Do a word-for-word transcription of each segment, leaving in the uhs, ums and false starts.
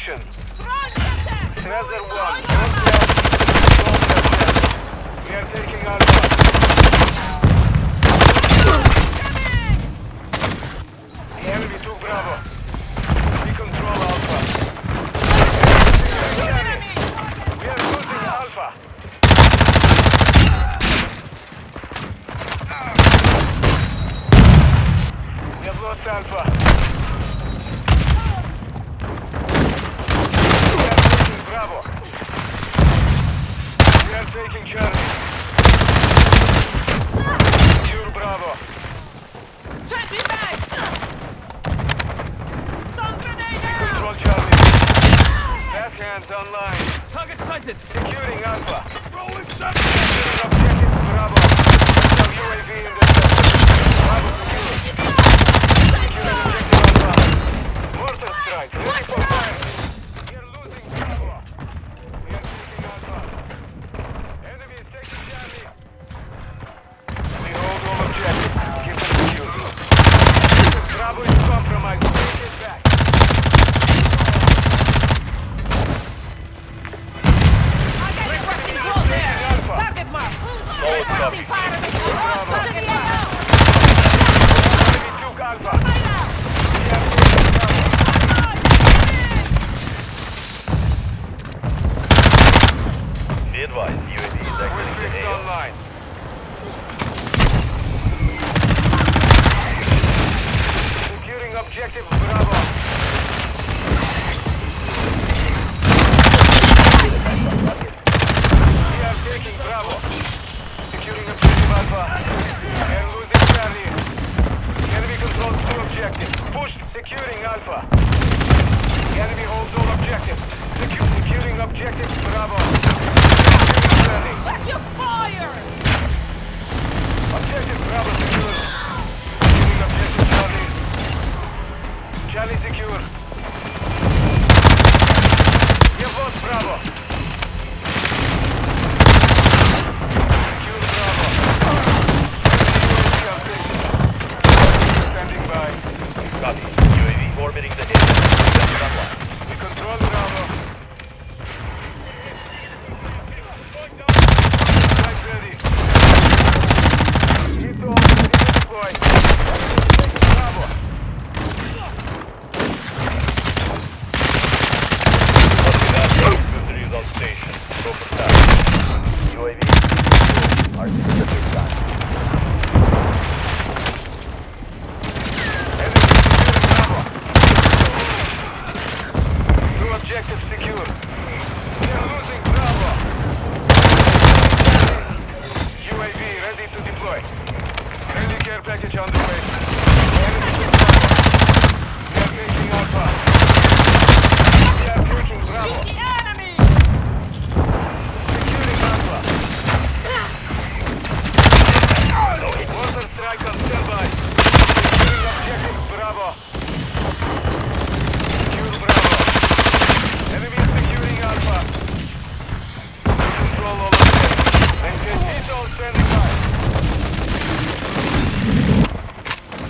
position. Desert one. We are taking Alpha. The enemy took Bravo. We control Alpha. We are losing Alpha. We have lost Alpha. We are taking Bravo. We are taking Charlie. Secure Bravo. Changing bags! Stun grenade out! Control Charlie. Fast hands online. Target sighted! Securing Alpha. Rolling seven! Securing objective Bravo. Some U A V in the sector. Bravo secure. Securing objective Alpha. Mortar strike. Ready for fire. We are losing Bravo. We are taking Alpha. Enemy is taking Charlie. We hold all objectives. Keep them secure. Bravo is compromised. Take it back. Requesting close air! Target mark! Requesting fire mission! Target mark! Enemy took Alpha. Be advised, U A V is We're exiting fixed the A O. online. Securing objective Bravo. We are taking Bravo. Securing objective Alpha. We are losing Charlie. Enemy controls two objectives. Push. Securing Alpha. The enemy holds all objectives. Secu securing objective Bravo. Securing Charlie. Check your fire! Objective Bravo secure. Securing objective Charlie. Charlie secure. We have lost Bravo. Secure Bravo. Standing by. Copy. U A V orbiting the A O. Sensor online. We control Bravo. Strike ready. Hit all. Deploy. Bravo. Good news on station. Go for start. U A V. R C specific time. Enemy securing Bravo. Two objectives secure. We are losing Bravo. U A V ready to deploy. Friendly care package on the way. Enemy took Bravo. We are taking Alpha. We are taking Bravo. Shoot the enemy! Securing Alpha. Mortar strike on standby. Securing objective Bravo. Secure Bravo. Enemy is securing Alpha. Control all objectives. Maintain heat all standing by.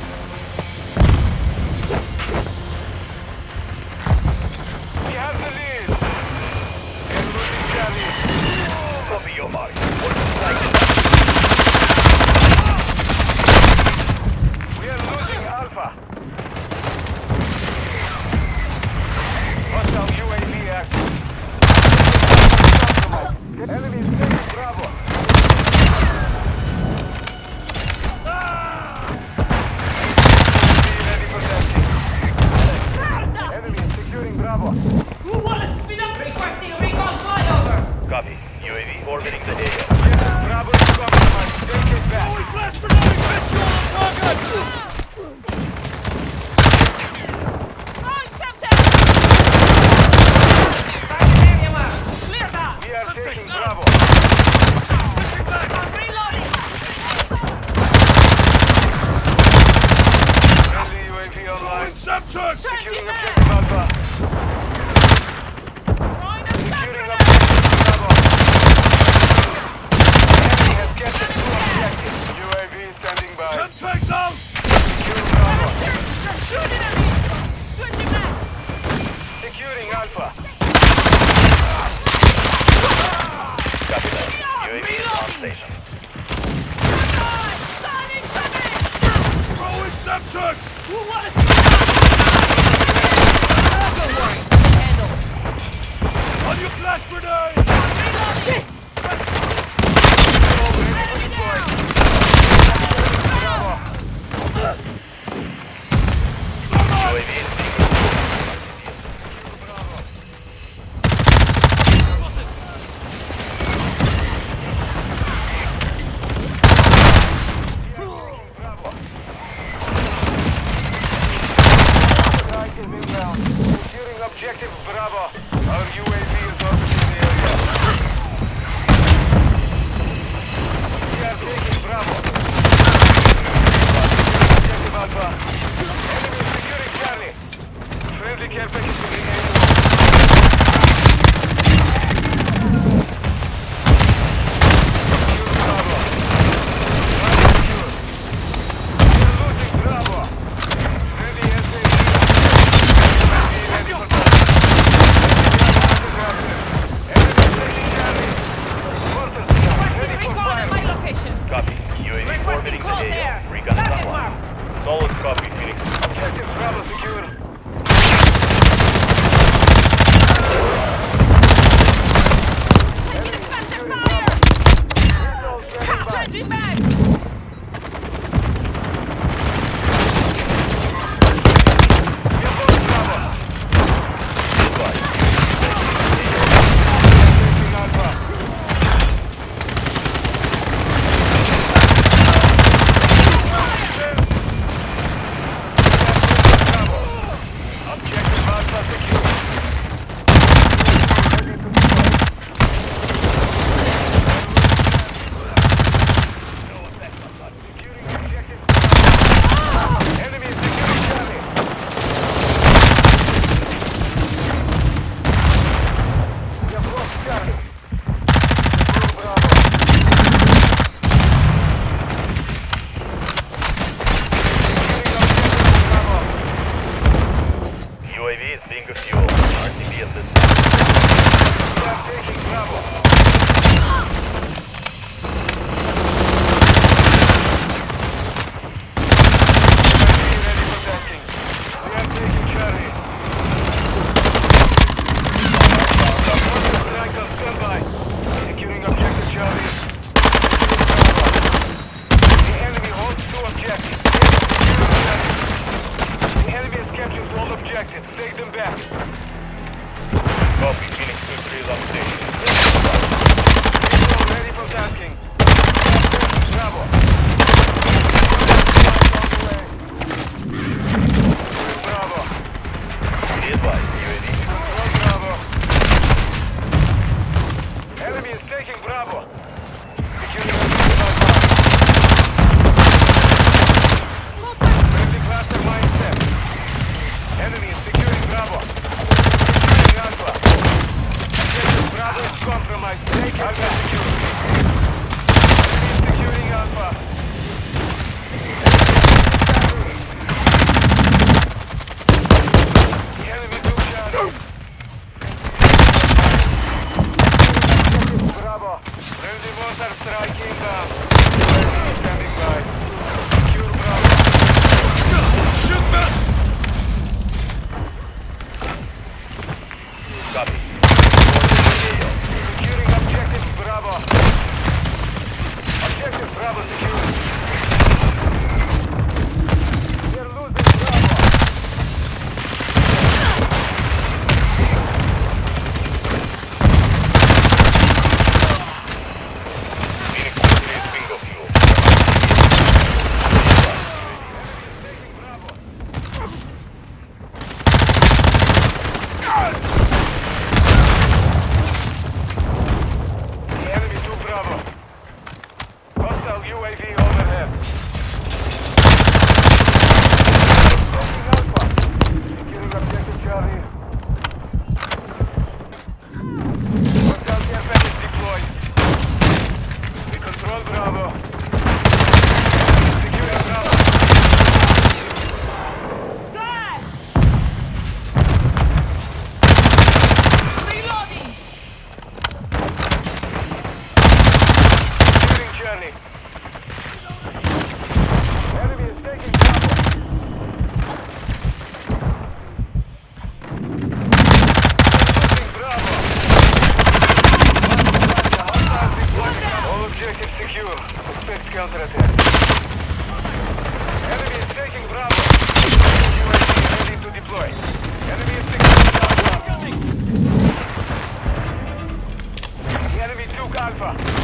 Requesting orbiting the close A air. O. Recon is Target online. marked. Solid copy, Phoenix. Objective Bravo secure. Taking effective fire. Missiles standing by. Changing bags. We have lost Bravo. Advise. Taking Alpha. Bravo. Objective Alpha secure. Ready to deploy. Securing objective Bravo. Enemy is securing Charlie. We have lost Charlie. Secure Bravo. Securing objective Bravo. U A V is being refueled. R C B assistance. We are taking Bravo. Be ready for tasking. We are taking Charlie. Strike on standby. Securing objective Charlie. Securing Bravo. The enemy holds two objectives. Securing Charlie. The enemy has captured all objectives. Take them back. Copy, Phoenix two three is on station. Visual ready for tasking. Bravo. Bravo. Be advised, U A V. Control Bravo. Enemy is taking Bravo. Securing objective Alpha. Friendly cluster mindset. Enemy is securing Bravo. Securing Alpha. Objective Bravo is compromised. Take Alpha secure. Enemy is securing Alpha. The enemy took Charlie. Bravo. Friendly mortar strike inbound. Enemy standing by. Secure Bravo. Copy. Securing objective Bravo. Objective Bravo secured. We're losing Bravo. Phoenix two three is bingo fuel. Taking Bravo. The enemy took Bravo. Hostile U A V overhead. Taking Alpha. Securing objective Charlie. Hostile care package deployed. We control Bravo. Securing Bravo. Die. Reloading. Securing Charlie. Enemy is taking Bravo. Losing Bravo. Hostile deployment. All objectives secure. Expect counterattack. Enemy is taking Bravo. U A V ready to deploy. Enemy is securing Alpha. The enemy took Alpha.